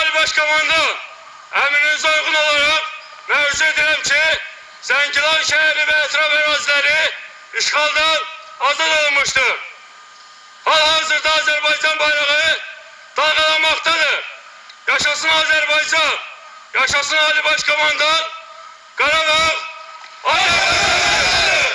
Ali Başkomandan emrinize uygun olarak mevzu edirəm ki, Zəngilan şəhəri və ətraf əraziləri işğaldan azad olunmuşdur. Hal-hazırda Azərbaycan bayrağı dalgalanmaktadır. Yaşasın Azərbaycan, yaşasın Ali Başkomandan, Qarabağ Azərbaycandır.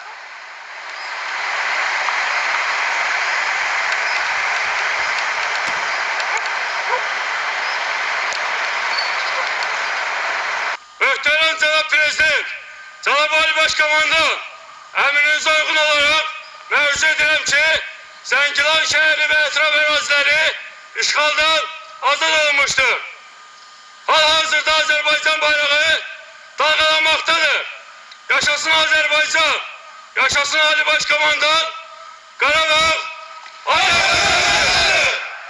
Möhtərəm Cənab Prezident, Cənab Ali Başkomandan emrinize uygun olarak mevzu edirəm ki, Zəngilan şəhəri və ətraf əraziləri işğaldan azad olunmuşdur. Hal-hazırda Azərbaycan bayrağı dalgalanmaktadır. Yaşasın Azərbaycan, yaşasın Ali Başkomandan, Qarabağ Azərbaycandır.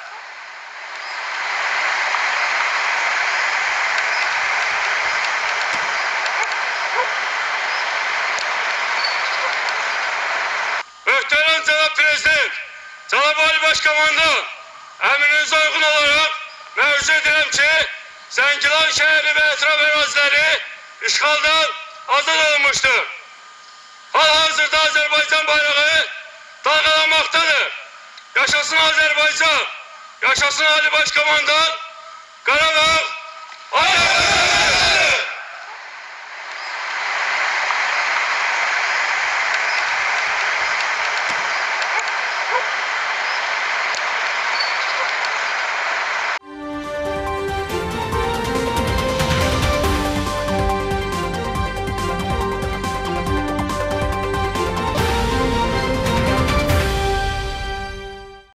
Möhtərəm Cənab Prezident, Cənab Ali Başkomandan emrinize uygun olarak mevzu edirəm ki, Zəngilan şəhəri və ətraf əraziləri işğaldan azad olunmuşdur. Hal-hazırda Azərbaycan bayrağı dalgalanmaktadır. Yaşasın Azərbaycan, yaşasın Ali Başkomandan,